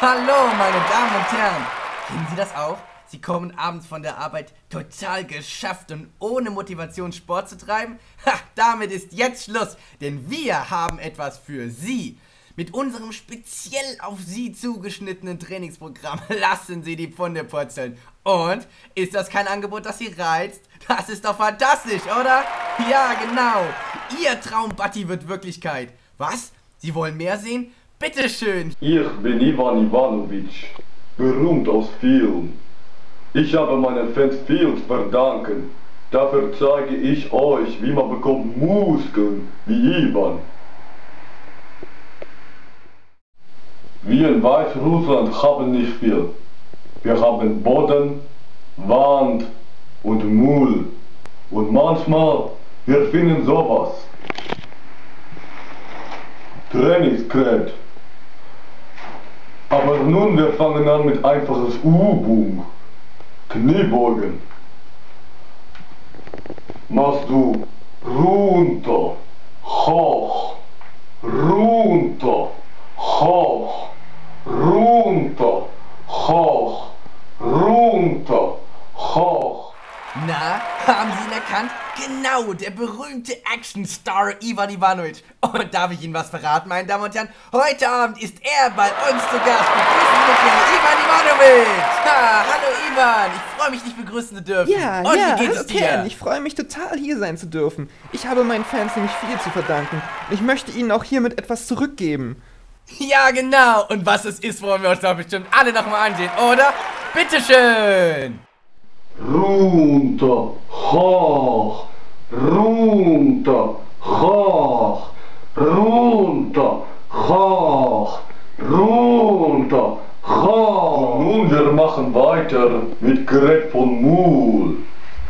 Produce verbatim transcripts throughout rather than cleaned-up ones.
Hallo, meine Damen und Herren. Kennen Sie das auch? Sie kommen abends von der Arbeit total geschafft und ohne Motivation Sport zu treiben? Ha, damit ist jetzt Schluss, denn wir haben etwas für Sie. Mit unserem speziell auf Sie zugeschnittenen Trainingsprogramm lassen Sie die Pfunde purzeln. Und, ist das kein Angebot, das Sie reizt? Das ist doch fantastisch, oder? Ja, genau. Ihr Traumbuddy wird Wirklichkeit. Was? Sie wollen mehr sehen? Bitteschön. Ich bin Ivan Ivanovic, berühmt aus Film. Ich habe meinen Fans viel zu verdanken. Dafür zeige ich euch, wie man bekommt Muskeln wie Ivan. Wir in Weißrussland haben nicht viel. Wir haben Boden, Wand und Müll. Und manchmal, wir finden sowas. Trainingsgerät. Aber nun, wir fangen an mit einfaches Übung. Kniebeugen. Machst du runter, hoch, runter, hoch, runter, hoch, runter, hoch. Na, haben Sie ihn erkannt? Genau, der berühmte Actionstar Ivan Ivanovic. Und darf ich Ihnen was verraten, meine Damen und Herren? Heute Abend ist er bei uns zu Gast. Begrüßen Sie bitte Ivan Ivanovic. Ha, hallo Ivan, ich freue mich, dich begrüßen zu dürfen. Ja, und ja, wie geht's hallo dir? Ken, ich freue mich total, hier sein zu dürfen. Ich habe meinen Fans nämlich viel zu verdanken. Ich möchte ihnen auch hiermit etwas zurückgeben. Ja, genau. Und was es ist, wollen wir uns doch bestimmt alle nochmal ansehen, oder? Bitteschön. Runter, hoch, runter, hoch, runter, hoch, runter, hoch. Und nun wir machen weiter mit Gerät von Mühl.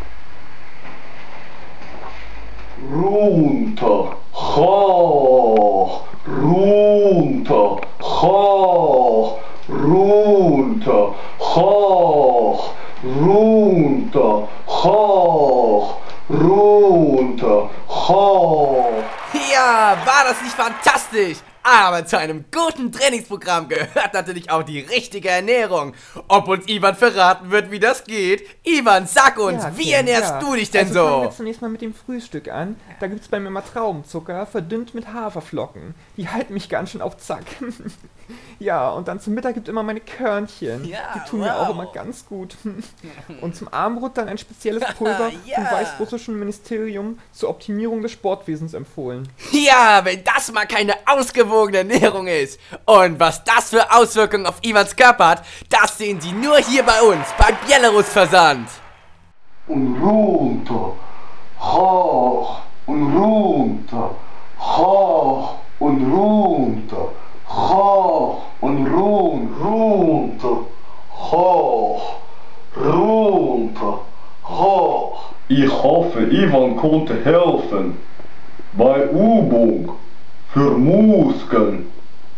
Runter, hoch, runter, hoch, runter, hoch, runter, hoch, runter, hoch. Ja, war das nicht fantastisch? Aber zu einem guten Trainingsprogramm gehört natürlich auch die richtige Ernährung. Ob uns Ivan verraten wird, wie das geht? Ivan, sag uns, Ja, wie Ken, ernährst ja. du dich denn also so? Fangen wir zunächst mal mit dem Frühstück an. Da gibt es bei mir immer Traubenzucker, verdünnt mit Haferflocken. Die halten mich ganz schön auf Zack. Ja, und dann zum Mittag gibt es immer meine Körnchen. Ja, Die tun mir wow. auch immer ganz gut. Und zum Abendbrot dann ein spezielles Pulver Ja. vom Weißrussischen Ministerium zur Optimierung des Sportwesens empfohlen. Ja, wenn das mal keine ausgewogene Ernährung ist. Und was das für Auswirkungen auf Ivans Körper hat, das sehen Sie nur hier bei uns, beim Belarus-Versand. Und runter, hoch und runter, hoch und runter, hoch und run, runter, hoch, runter, hoch. Ich hoffe, Ivan konnte helfen bei Übung für Muskeln.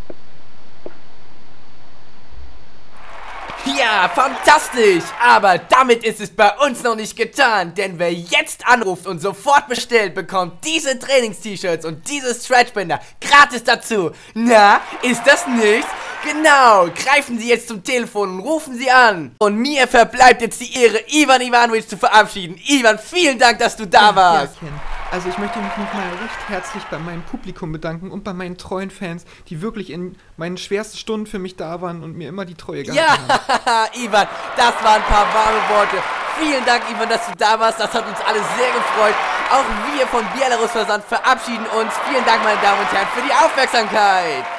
Ja, fantastisch! Aber damit ist es bei uns noch nicht getan, denn wer jetzt anruft und sofort bestellt, bekommt diese Trainings-T-Shirts und diese Stretchbänder gratis dazu. Na, ist das nichts? Genau, greifen Sie jetzt zum Telefon und rufen Sie an. Und mir verbleibt jetzt die Ehre, Ivan Ivanovic zu verabschieden. Ivan, vielen Dank, dass du da warst. Ja, Ken. Also ich möchte mich nochmal recht herzlich bei meinem Publikum bedanken und bei meinen treuen Fans, die wirklich in meinen schwersten Stunden für mich da waren und mir immer die Treue gehalten haben. Ja, Ivan, das waren ein paar warme Worte. Vielen Dank, Ivan, dass du da warst. Das hat uns alle sehr gefreut. Auch wir von Belarus Versand verabschieden uns. Vielen Dank, meine Damen und Herren, für die Aufmerksamkeit.